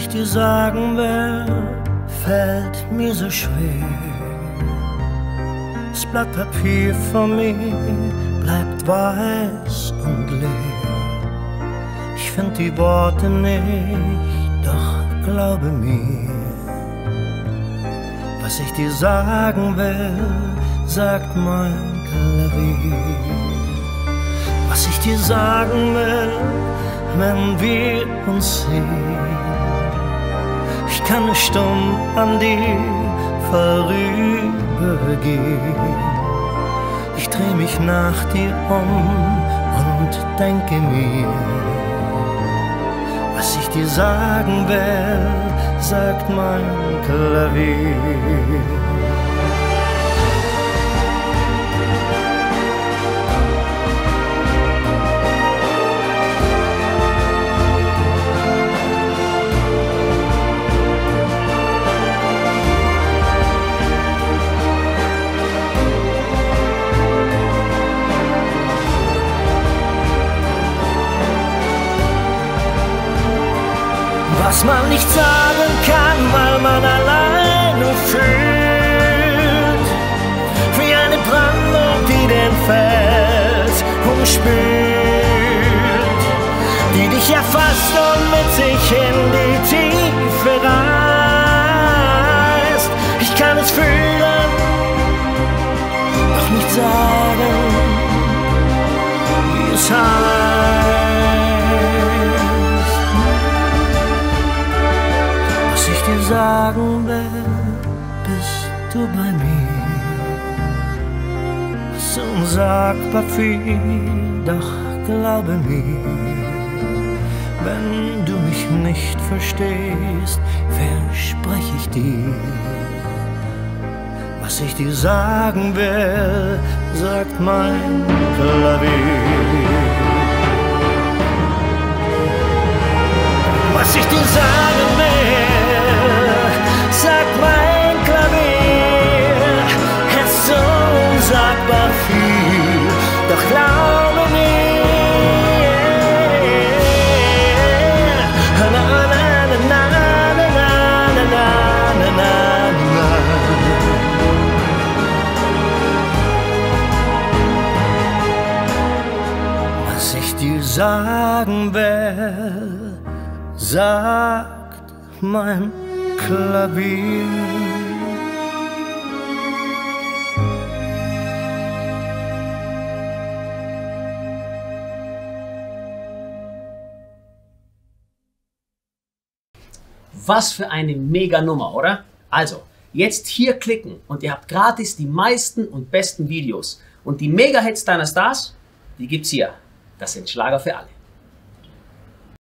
dir sagen will, fällt mir so schwer. Das Blatt Papier vor mir bleibt weiß und leer. Ich find die Worte nicht, doch glaube mir, was ich dir sagen will, sagt mein Klavier. Was ich dir sagen will, wenn wir uns sehen, ich kann nicht stumm an dir vorübergehen. Ich dreh mich nach dir und denke mir, was ich dir sagen will, sagt mein Klavier. Was man nicht sagen kann, weil man alleine fühlt, wie eine Brandung, die den Fels umspült, die dich erfasst und mit sich in die Tiefe reißt. Ich kann es fühlen, doch nicht sagen, wie es heißt. Sagen will, bist du bei mir. So unsagbar viel, doch glaube mir, wenn du mich nicht verstehst, verspreche ich dir, was ich dir sagen will, sagt mein Klavier. Was ich dir sagen will, sagt mein Klavier, es ist so unsagbar viel, doch glaube mir, na na na na na na na na. Was ich dir sagen will, sagt mein Klavier. Was für eine mega Nummer, oder? Also, jetzt hier klicken und ihr habt gratis die meisten und besten Videos. Und die Mega-Hits deiner Stars, die gibt's hier. Das sind Schlager für alle.